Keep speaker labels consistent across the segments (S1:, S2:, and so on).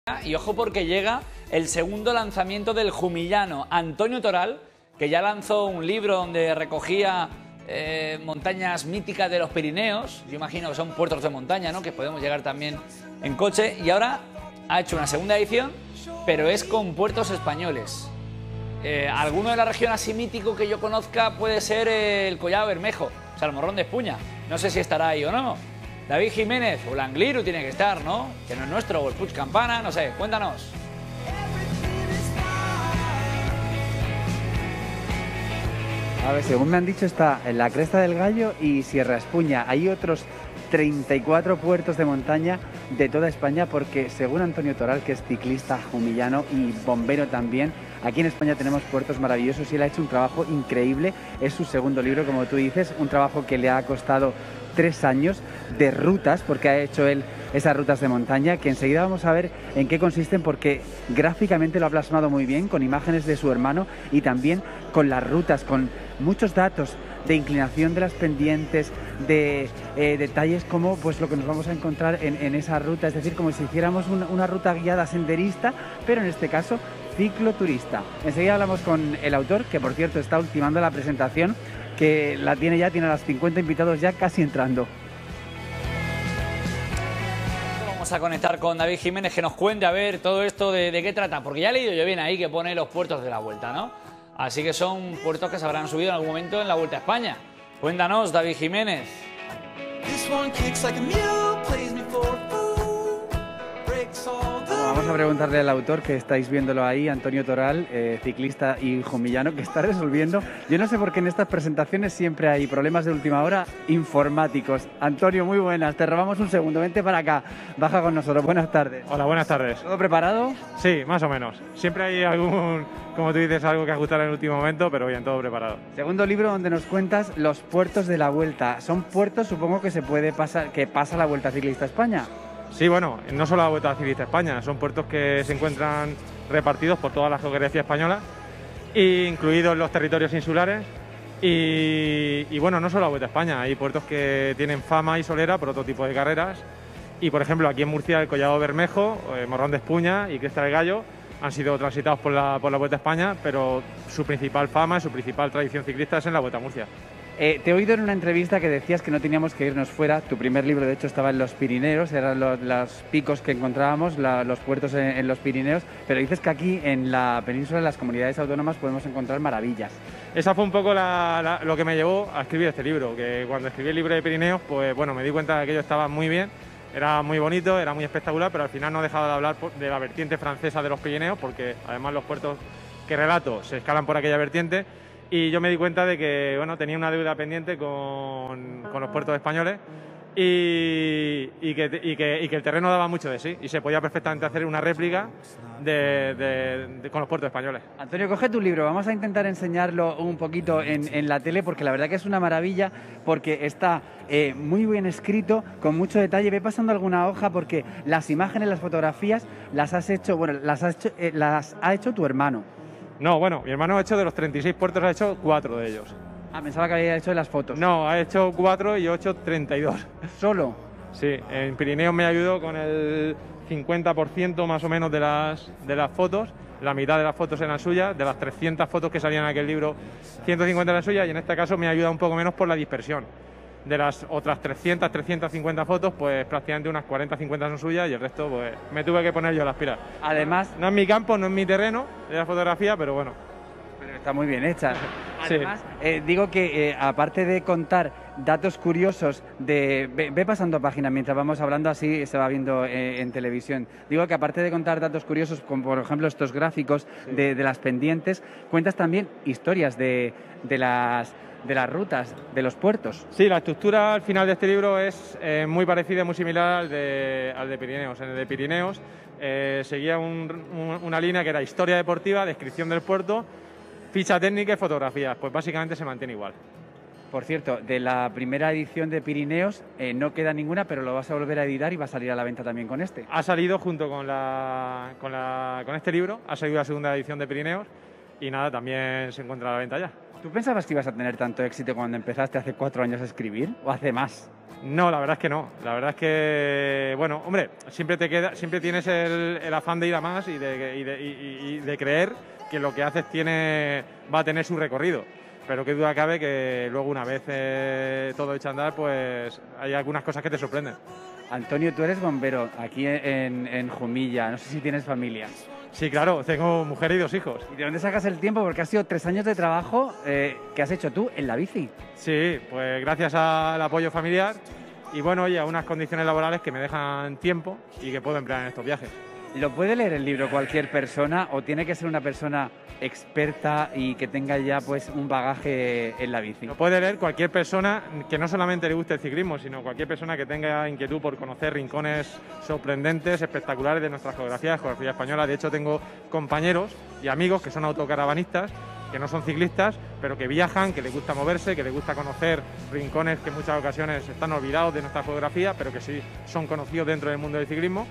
S1: Y ojo porque llega el segundo lanzamiento del jumillano Antonio Toral, que ya lanzó un libro donde recogía montañas míticas de los Pirineos. Yo imagino que son puertos de montaña, ¿no? Que podemos llegar también en coche. Y ahora ha hecho una segunda edición, pero es con puertos españoles. Alguno de la región así mítico que yo conozca puede ser el Collado Bermejo, o sea, el Morrón de Espuña. No sé si estará ahí o no. David Jiménez o Langliru tiene que estar, ¿no? Que no es nuestro, o el Puig Campana, no sé, cuéntanos.
S2: A ver, según me han dicho, está en la Cresta del Gallo y Sierra Espuña. Hay otros 34 puertos de montaña de toda España porque, según Antonio Toral, que es ciclista jumillano y bombero también, aquí en España tenemos puertos maravillosos y él ha hecho un trabajo increíble. Es su segundo libro, como tú dices, un trabajo que le ha costado 3 años de rutas, porque ha hecho él esas rutas de montaña, que enseguida vamos a ver en qué consisten, porque gráficamente lo ha plasmado muy bien, con imágenes de su hermano y también con las rutas, con muchos datos de inclinación de las pendientes, de detalles como pues lo que nos vamos a encontrar en esa ruta, es decir, como si hiciéramos una ruta guiada senderista, pero en este caso cicloturista. Enseguida hablamos con el autor, que por cierto está ultimando la presentación, que la tiene a los 50 invitados ya casi entrando.
S1: Vamos a conectar con David Jiménez, que nos cuente a ver todo esto de qué trata, porque ya he leído yo bien ahí que pone los puertos de la Vuelta, ¿no? Así que son puertos que se habrán subido en algún momento en la Vuelta a España. Cuéntanos, David Jiménez.
S2: Vamos a preguntarle al autor, que estáis viéndolo ahí, Antonio Toral, ciclista y jumillano, que está resolviendo. Yo no sé por qué en estas presentaciones siempre hay problemas de última hora informáticos. Antonio, muy buenas, te robamos un segundo, vente para acá, baja con nosotros, buenas tardes.
S3: Hola, buenas tardes.
S2: ¿Todo preparado?
S3: Sí, más o menos. Siempre hay algún, como tú dices, algo que ajustar en el último momento, pero bien, todo preparado.
S2: Segundo libro donde nos cuentas los puertos de la Vuelta. Son puertos, supongo, que se puede pasar, que pasa la Vuelta Ciclista a España.
S3: Sí, bueno, no solo la Vuelta Ciclista a España, son puertos que se encuentran repartidos por toda la geografía española, incluidos los territorios insulares. Y bueno, no solo la Vuelta a España, hay puertos que tienen fama y solera por otro tipo de carreras. Y por ejemplo, aquí en Murcia, el Collado Bermejo, Morrón de Espuña y Cresta del Gallo han sido transitados por la Vuelta a España, pero su principal fama y su principal tradición ciclista es en la Vuelta a Murcia.
S2: Te he oído en una entrevista que decías que no teníamos que irnos fuera. Tu primer libro, de hecho, estaba en los Pirineos, eran los picos que encontrábamos, los puertos en los Pirineos, pero dices que aquí en la península, en las comunidades autónomas, podemos encontrar maravillas.
S3: Esa fue un poco lo que me llevó a escribir este libro, que cuando escribí el libro de Pirineos, pues bueno, me di cuenta de que aquello estaba muy bien, era muy bonito, era muy espectacular, pero al final no dejaba de hablar de la vertiente francesa de los Pirineos, porque además los puertos que relato se escalan por aquella vertiente. Y yo me di cuenta de que bueno, tenía una deuda pendiente con los puertos españoles y que el terreno daba mucho de sí y se podía perfectamente hacer una réplica con los puertos españoles.
S2: Antonio, coge tu libro, vamos a intentar enseñarlo un poquito en la tele, porque la verdad que es una maravilla, porque está muy bien escrito, con mucho detalle. Ve pasando alguna hoja, porque las imágenes, las fotografías las has hecho, bueno, las ha hecho tu hermano.
S3: No, bueno, mi hermano ha hecho de los 36 puertos, ha hecho 4 de ellos.
S2: Ah, pensaba que había hecho de las fotos.
S3: No, ha hecho 4 y yo he hecho 32.
S2: ¿Solo?
S3: Sí, en Pirineos me ayudó con el 50% más o menos de las fotos. La mitad de las fotos eran suyas, de las 300 fotos que salían en aquel libro, 150 eran suyas, y en este caso me ayuda un poco menos por la dispersión. De las otras 350 fotos, pues prácticamente unas 40-50 son suyas y el resto pues me tuve que poner yo las pilas.
S2: Además,
S3: no es mi campo, no es mi terreno de la fotografía, pero bueno.
S2: Pero está muy bien hecha.
S3: Sí.
S2: Además, digo que aparte de contar datos curiosos, ve pasando página mientras vamos hablando, así se va viendo en televisión. Digo que aparte de contar datos curiosos, como por ejemplo estos gráficos de las pendientes, cuentas también historias de las rutas, de los puertos.
S3: Sí, la estructura al final de este libro es muy parecida, muy similar al de Pirineos. En el de Pirineos seguía una línea que era historia deportiva, descripción del puerto, ficha técnica y fotografías. Pues básicamente se mantiene igual.
S2: Por cierto, de la primera edición de Pirineos no queda ninguna, pero lo vas a volver a editar y va a salir a la venta también con este.
S3: Ha salido junto con este libro, ha salido la segunda edición de Pirineos y nada, también se encuentra a la venta ya.
S2: ¿Tú pensabas que ibas a tener tanto éxito cuando empezaste hace 4 años a escribir o hace más?
S3: No, la verdad es que no. La verdad es que, bueno, hombre, siempre tienes el afán de ir a más y de creer que lo que haces va a tener su recorrido. Pero qué duda cabe que luego, una vez todo hecho a andar, pues hay algunas cosas que te sorprenden.
S2: Antonio, tú eres bombero aquí en Jumilla, no sé si tienes familia.
S3: Sí, claro, tengo mujer y 2 hijos.
S2: ¿Y de dónde sacas el tiempo? Porque ha sido 3 años de trabajo que has hecho tú en la bici.
S3: Sí, pues gracias al apoyo familiar y bueno, oye, a unas condiciones laborales que me dejan tiempo y que puedo emplear en estos viajes.
S2: ¿Lo puede leer el libro cualquier persona o tiene que ser una persona experta y que tenga ya pues un bagaje en la bici?
S3: Lo puede leer cualquier persona que no solamente le guste el ciclismo, sino cualquier persona que tenga inquietud por conocer rincones sorprendentes, espectaculares de nuestra geografía española. De hecho, tengo compañeros y amigos que son autocaravanistas, que no son ciclistas, pero que viajan, que les gusta moverse, que les gusta conocer rincones que en muchas ocasiones están olvidados de nuestra geografía, pero que sí son conocidos dentro del mundo del ciclismo.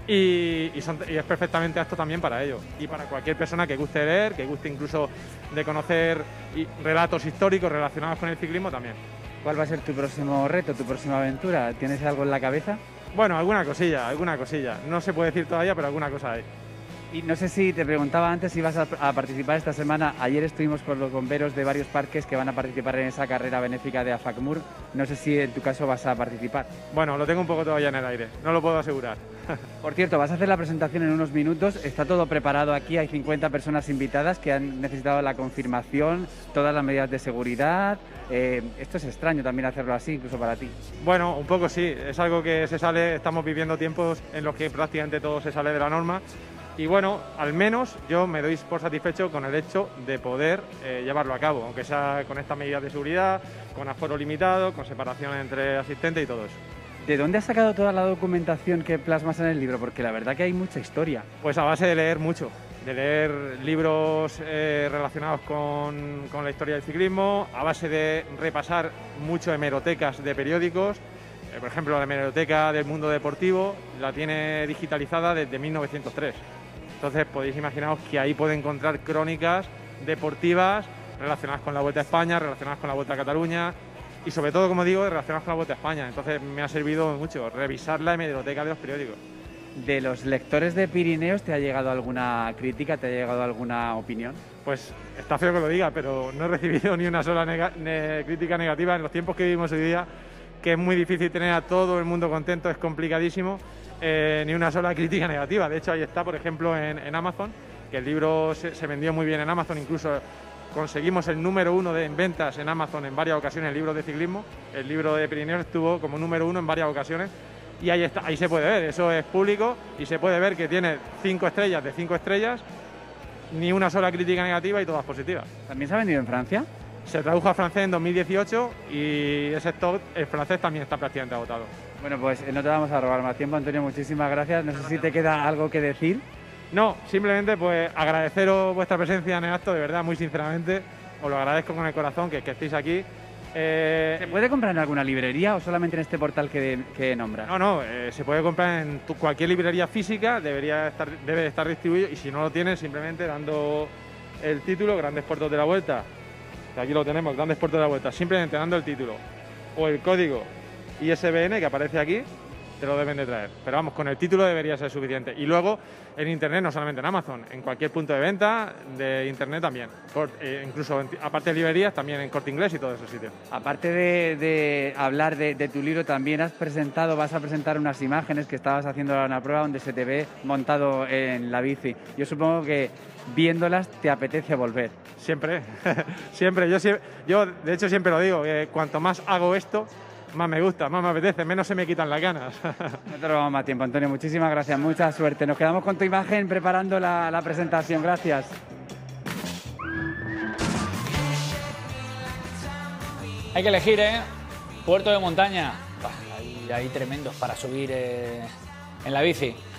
S3: Y es perfectamente apto también para ello. Y para cualquier persona que guste leer, que guste incluso de conocer relatos históricos relacionados con el ciclismo también.
S2: ¿Cuál va a ser tu próximo reto, tu próxima aventura? ¿Tienes algo en la cabeza?
S3: Bueno, alguna cosilla. No se puede decir todavía, pero alguna cosa hay.
S2: Y no sé si te preguntaba antes si vas a participar esta semana. Ayer estuvimos con los bomberos de varios parques que van a participar en esa carrera benéfica de AFACMUR. No sé si en tu caso vas a participar.
S3: Bueno, lo tengo un poco todavía en el aire, no lo puedo asegurar.
S2: Por cierto, vas a hacer la presentación en unos minutos. Está todo preparado aquí, hay 50 personas invitadas que han necesitado la confirmación, todas las medidas de seguridad. Esto es extraño también hacerlo así, incluso para ti.
S3: Bueno, un poco sí, es algo que estamos viviendo tiempos en los que prácticamente todo se sale de la norma. Y bueno, al menos yo me doy por satisfecho con el hecho de poder llevarlo a cabo, aunque sea con estas medidas de seguridad, con aforo limitado, con separación entre asistentes y todo eso.
S2: ¿De dónde has sacado toda la documentación que plasmas en el libro? Porque la verdad que hay mucha historia.
S3: Pues a base de leer mucho, de leer libros relacionados con la historia del ciclismo, a base de repasar mucho hemerotecas de periódicos. Por ejemplo, la hemeroteca del Mundo Deportivo la tiene digitalizada desde 1903. Entonces podéis imaginaros que ahí puede encontrar crónicas deportivas relacionadas con la Vuelta a España, relacionadas con la Vuelta a Cataluña y sobre todo, como digo, relacionadas con la Vuelta a España. Entonces me ha servido mucho revisar la hemeroteca de los periódicos.
S2: ¿De los lectores de Pirineos te ha llegado alguna crítica, te ha llegado alguna opinión?
S3: Pues está feo que lo diga, pero no he recibido ni una sola crítica negativa en los tiempos que vivimos hoy día, que es muy difícil tener a todo el mundo contento, es complicadísimo. Ni una sola crítica negativa. De hecho, ahí está, por ejemplo, en Amazon, que el libro se vendió muy bien en Amazon, incluso conseguimos el número 1 en ventas en Amazon en varias ocasiones, el libro de ciclismo. El libro de Pirineos estuvo como número 1 en varias ocasiones y ahí está, ahí se puede ver, eso es público y se puede ver que tiene 5 estrellas de 5 estrellas, ni una sola crítica negativa y todas positivas.
S2: ¿También se ha vendido en Francia?
S3: Se tradujo a francés en 2018 y ese stock, el francés, también está prácticamente agotado.
S2: Bueno, pues no te vamos a robar más tiempo, Antonio, muchísimas gracias. No sé si te queda algo que decir.
S3: No, simplemente pues agradeceros vuestra presencia en el acto, de verdad, muy sinceramente. Os lo agradezco con el corazón que estéis aquí.
S2: ¿Se puede comprar en alguna librería o solamente en este portal que nombras?
S3: No, se puede comprar en cualquier librería física, debe estar distribuido y si no lo tienes, simplemente dando el título, Grandes Puertos de la Vuelta. Aquí lo tenemos, Grandes Puertos de la Vuelta, simplemente dando el título o el código ISBN que aparece aquí, te lo deben de traer. Pero vamos, con el título debería ser suficiente. Y luego en Internet, no solamente en Amazon, en cualquier punto de venta de Internet también. Incluso, aparte de librerías, también en Corte Inglés y todos esos sitios.
S2: Aparte de hablar de tu libro, también vas a presentar unas imágenes que estabas haciendo una prueba donde se te ve montado en la bici. Yo supongo que viéndolas te apetece volver.
S3: Siempre, siempre. Yo de hecho siempre lo digo, que cuanto más hago esto, más me gusta, más me apetece, menos se me quitan las ganas.
S2: No te robamos más tiempo, Antonio. Muchísimas gracias, mucha suerte. Nos quedamos con tu imagen preparando la presentación. Gracias.
S1: Hay que elegir, ¿eh? Puerto de montaña. Hay tremendos para subir en la bici.